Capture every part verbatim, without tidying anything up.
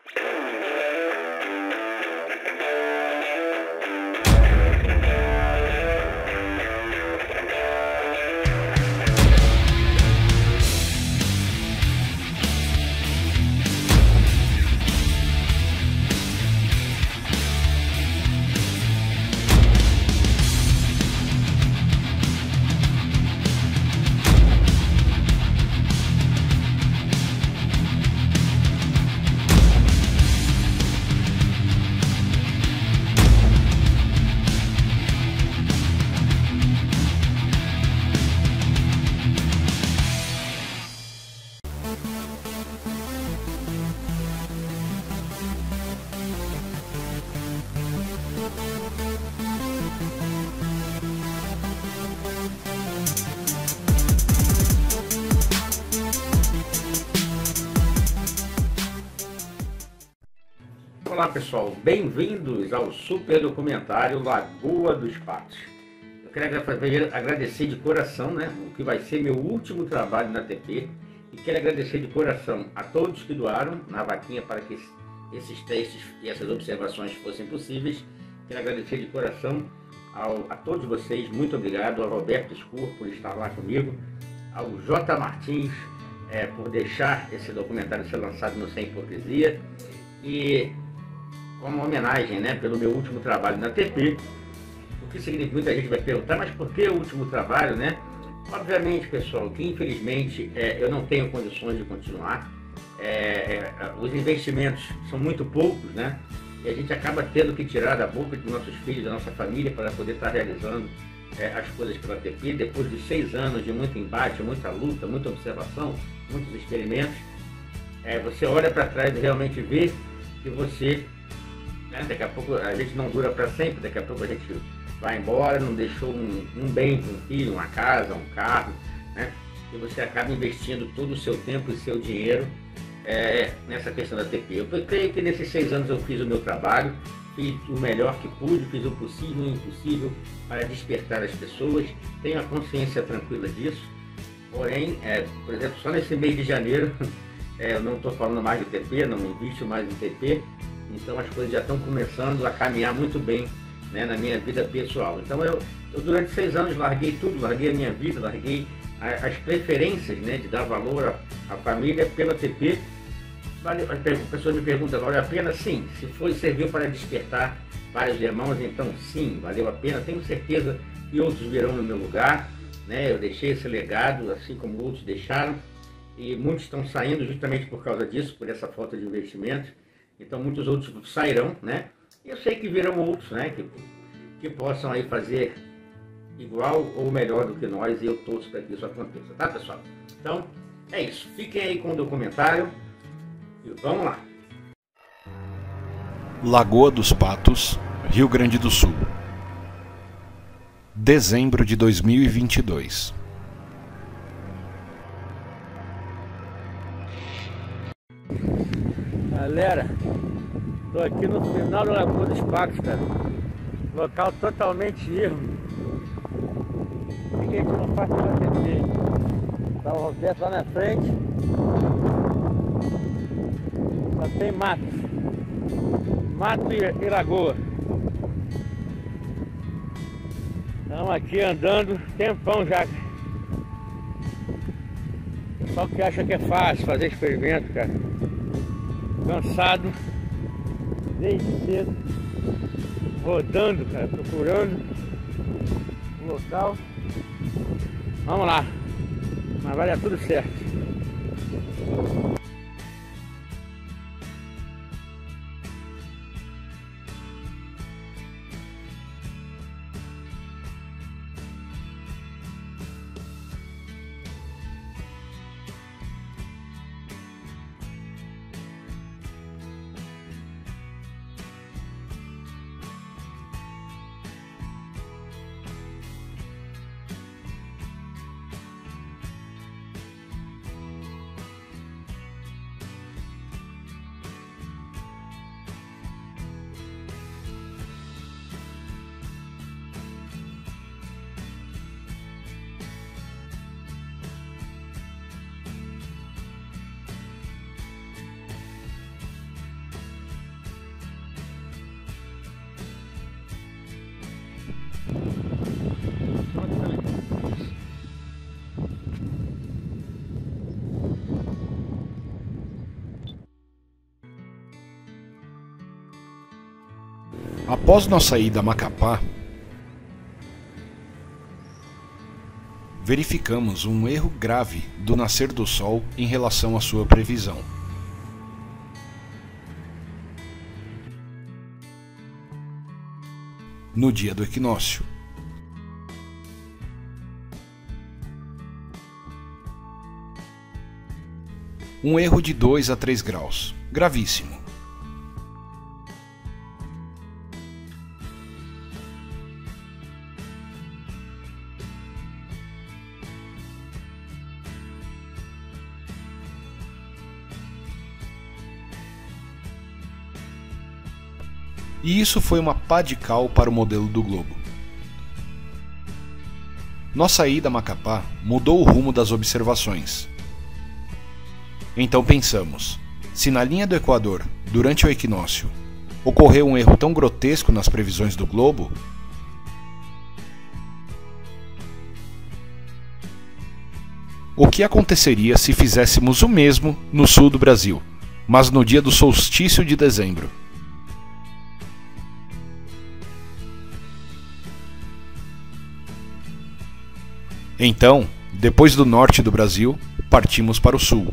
Olá pessoal, bem-vindos ao super documentário Lagoa dos Patos. Eu quero agradecer de coração, né, o que vai ser meu último trabalho na T P, e quero agradecer de coração a todos que doaram na vaquinha para que esses testes e essas observações fossem possíveis. Quero agradecer de coração ao, a todos vocês, muito obrigado, ao Roberto Escur por estar lá comigo, ao J. Martins é, por deixar esse documentário ser lançado no Sem Hipocrisia, e como homenagem, né, pelo meu último trabalho na T P. O que significa, muita gente vai perguntar, mas por que o último trabalho, né? Obviamente, pessoal, que infelizmente é, eu não tenho condições de continuar. É, é, os investimentos são muito poucos, né? E a gente acaba tendo que tirar da boca dos nossos filhos, da nossa família, para poder estar realizando é, as coisas pela T P. Depois de seis anos de muito embate, muita luta, muita observação, muitos experimentos, é, você olha para trás e realmente vê que você... Daqui a pouco a gente não dura para sempre, daqui a pouco a gente vai embora, não deixou um, um bem para um filho, uma casa, um carro, né? E você acaba investindo todo o seu tempo e seu dinheiro é, nessa questão da T P. Eu creio que nesses seis anos eu fiz o meu trabalho, fiz o melhor que pude, fiz o possível e o impossível para despertar as pessoas, tenho a consciência tranquila disso. Porém, é, por exemplo, só nesse mês de janeiro, é, eu não estou falando mais de T P, não invisto mais em T P. Então as coisas já estão começando a caminhar muito bem, né, na minha vida pessoal. Então eu, eu durante seis anos larguei tudo, larguei a minha vida, larguei a, as preferências, né, de dar valor à, à família pela T P. Vale, as pessoas me perguntam, valeu a pena? Sim. Se foi, serviu para despertar vários irmãos, então sim, valeu a pena. Tenho certeza que outros virão no meu lugar, né? Eu deixei esse legado, assim como outros deixaram, e muitos estão saindo justamente por causa disso, por essa falta de investimento. Então muitos outros sairão, né? E eu sei que virão outros, né? Que, que possam aí fazer igual ou melhor do que nós, e eu torço para que isso aconteça, tá, pessoal? Então, é isso. Fiquem aí com o documentário e vamos lá. Lagoa dos Patos, Rio Grande do Sul. Dezembro de dois mil e vinte e dois. Galera, tô aqui no final da Lagoa dos Patos, cara. Local totalmente ermo. Fiquei aqui no parque da T P. Tá o Roberto lá na frente. Só tem mato. Mato e, e lagoa. Estamos aqui andando tempão já. Pessoal que acha que é fácil fazer experimento, cara. Cansado, desde cedo, rodando, cara, procurando o local. Vamos lá, mas vai dar tudo certo. Após nossa ida a Macapá, verificamos um erro grave do nascer do Sol em relação à sua previsão. No dia do equinócio, um erro de dois a três graus, gravíssimo. E isso foi uma pá de cal para o modelo do globo. Nossa ida a Macapá mudou o rumo das observações. Então pensamos, se na linha do Equador, durante o equinócio, ocorreu um erro tão grotesco nas previsões do globo, o que aconteceria se fizéssemos o mesmo no sul do Brasil, mas no dia do solstício de dezembro? Então, depois do norte do Brasil, partimos para o sul.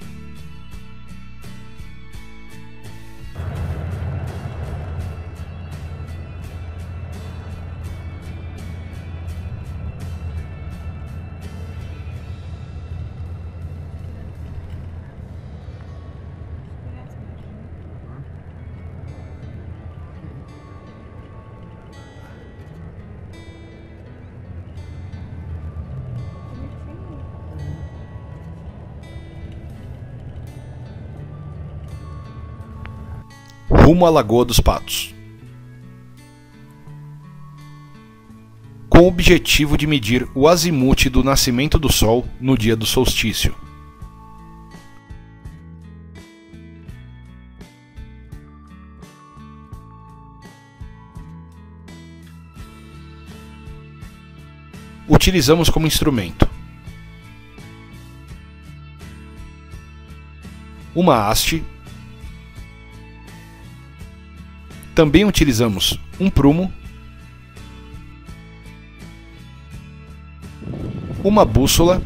Rumo à Lagoa dos Patos, com o objetivo de medir o azimute do nascimento do Sol no dia do solstício. Utilizamos como instrumento uma haste. Também utilizamos um prumo, uma bússola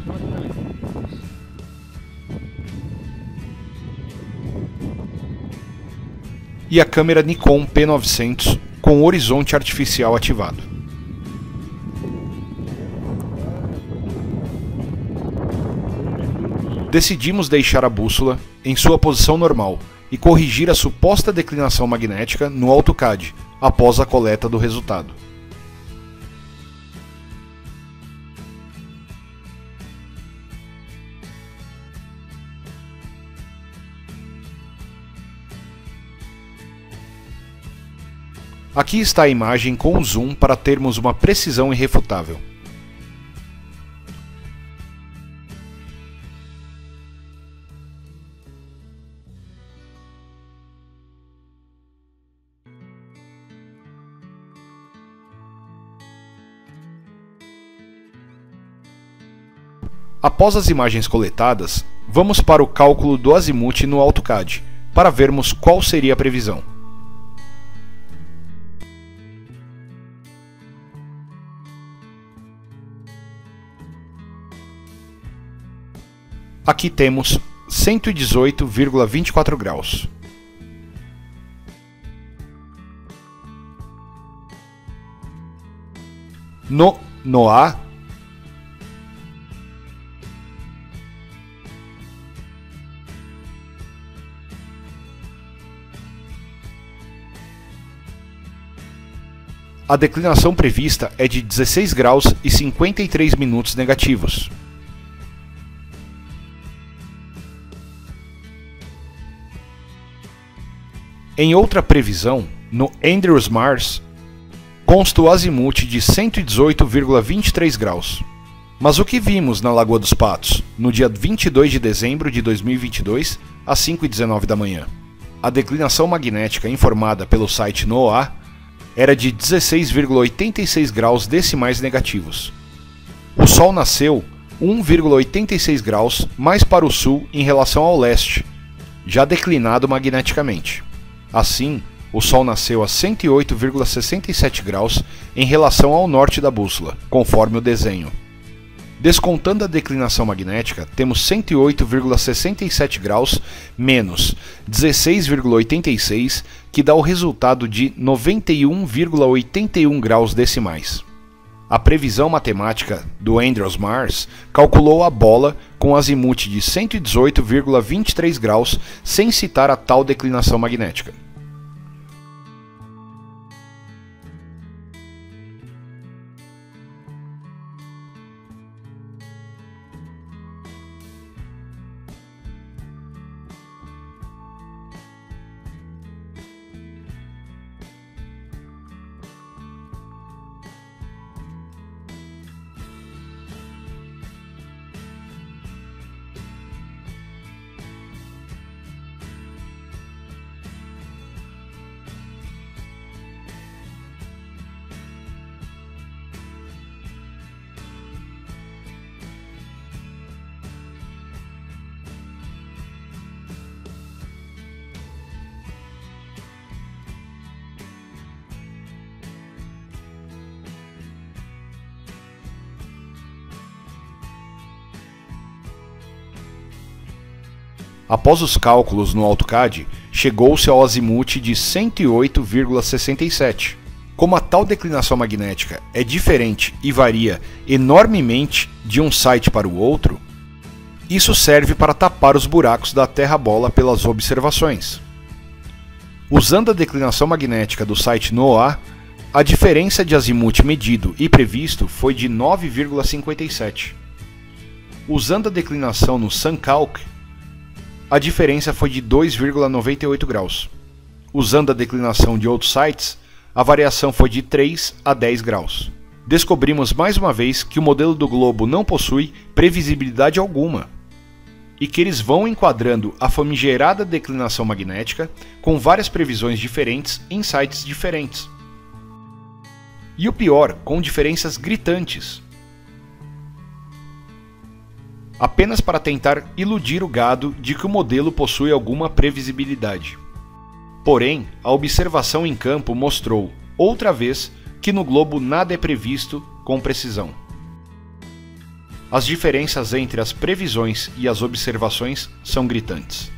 e a câmera Nikon P novecentos com horizonte artificial ativado. Decidimos deixar a bússola em sua posição normal e corrigir a suposta declinação magnética no AutoCAD após a coleta do resultado. Aqui está a imagem com zoom para termos uma precisão irrefutável. Após as imagens coletadas, vamos para o cálculo do azimute no AutoCAD, para vermos qual seria a previsão. Aqui temos cento e dezoito vírgula vinte e quatro graus. No NOA, a declinação prevista é de dezesseis graus e cinquenta e três minutos negativos. Em outra previsão, no Andrews Mars, consta o azimute de cento e dezoito vírgula vinte e três graus. Mas o que vimos na Lagoa dos Patos, no dia vinte e dois de dezembro de dois mil e vinte e dois, às cinco e dezenove da manhã? A declinação magnética informada pelo site NOAA era de dezesseis vírgula oitenta e seis graus decimais negativos. O Sol nasceu um vírgula oitenta e seis graus mais para o sul em relação ao leste, já declinado magneticamente. Assim, o Sol nasceu a cento e oito vírgula sessenta e sete graus em relação ao norte da bússola, conforme o desenho. Descontando a declinação magnética, temos cento e oito vírgula sessenta e sete graus menos dezesseis vírgula oitenta e seis, que dá o resultado de noventa e um vírgula oitenta e um graus decimais. A previsão matemática do Andrews Mars calculou a bola com azimuth de cento e dezoito vírgula vinte e três graus sem citar a tal declinação magnética. Após os cálculos no AutoCAD, chegou-se ao azimuth de cento e oito vírgula sessenta e sete. Como a tal declinação magnética é diferente e varia enormemente de um site para o outro, isso serve para tapar os buracos da Terra-bola pelas observações. Usando a declinação magnética do site NOAA, a diferença de azimuth medido e previsto foi de nove vírgula cinquenta e sete. Usando a declinação no SunCalc, a diferença foi de dois vírgula noventa e oito graus. Usando a declinação de outros sites, a variação foi de três a dez graus. Descobrimos mais uma vez que o modelo do globo não possui previsibilidade alguma e que eles vão enquadrando a famigerada declinação magnética com várias previsões diferentes em sites diferentes. E o pior, com diferenças gritantes. Apenas para tentar iludir o gado de que o modelo possui alguma previsibilidade. Porém, a observação em campo mostrou, outra vez, que no globo nada é previsto com precisão. As diferenças entre as previsões e as observações são gritantes.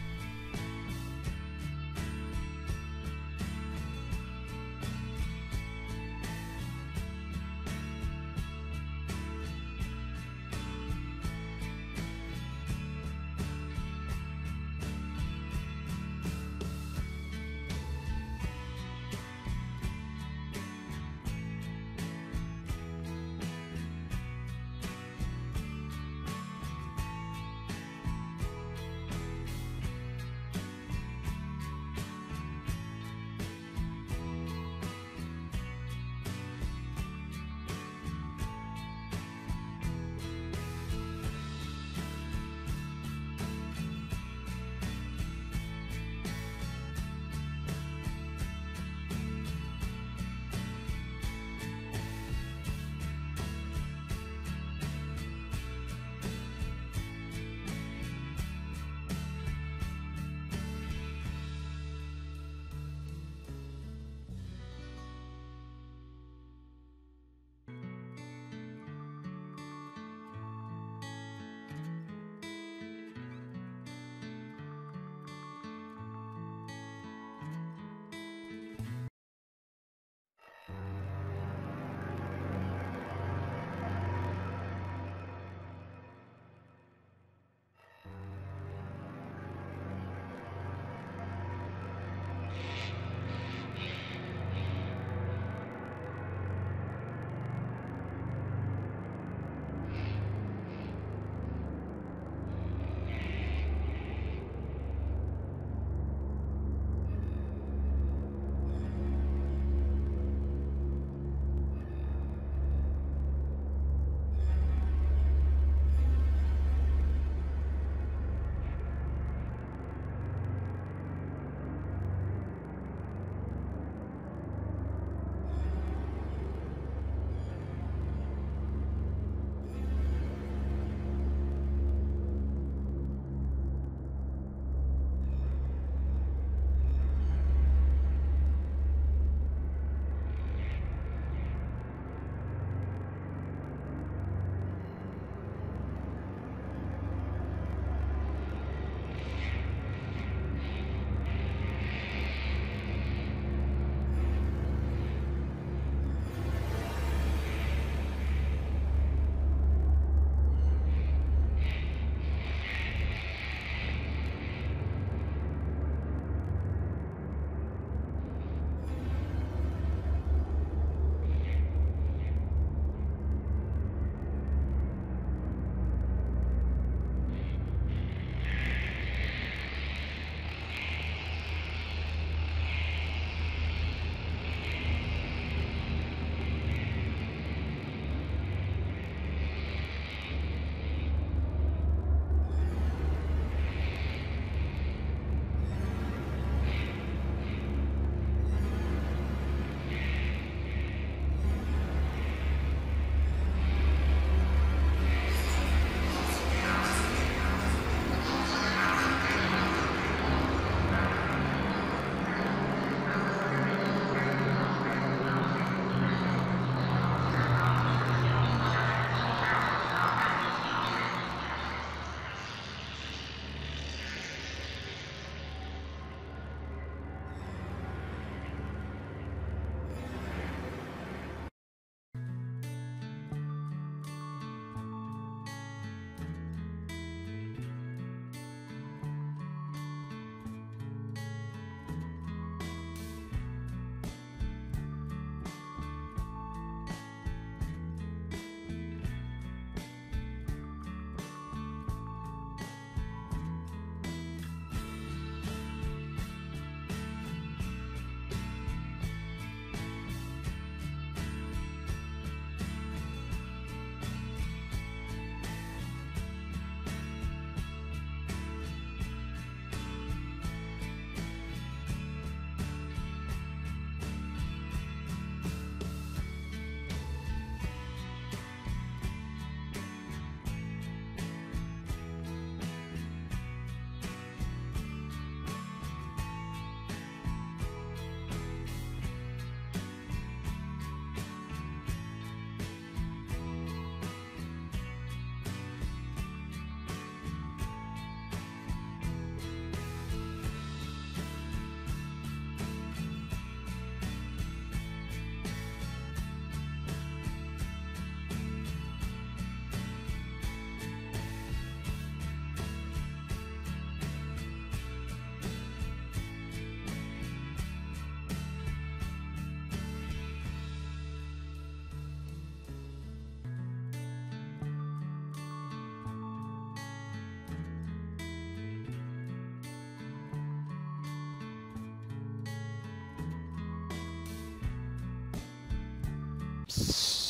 Psst.